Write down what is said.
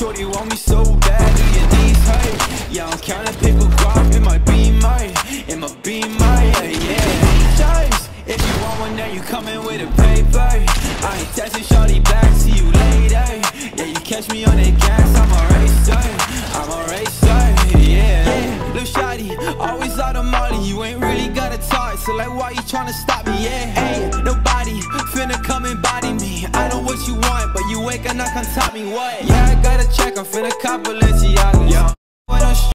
Shorty want me so bad, do your knees hurt? Yeah, I'm counting paper guap in my Beamer, in my Beamer, yeah. Choice, if you want one, then you coming with a paper. I ain't texting shorty back, see you later. Yeah, you catch me on that gas, I'm a racer, yeah. Lil' shawty, always out of Molly, you ain't really got a talk, so like why you tryna stop me, yeah. Hey, nobody finna come and body me. I know what you want, but you ain't gonna knock on top me, what? Yeah, I got a check, I'm finna cop a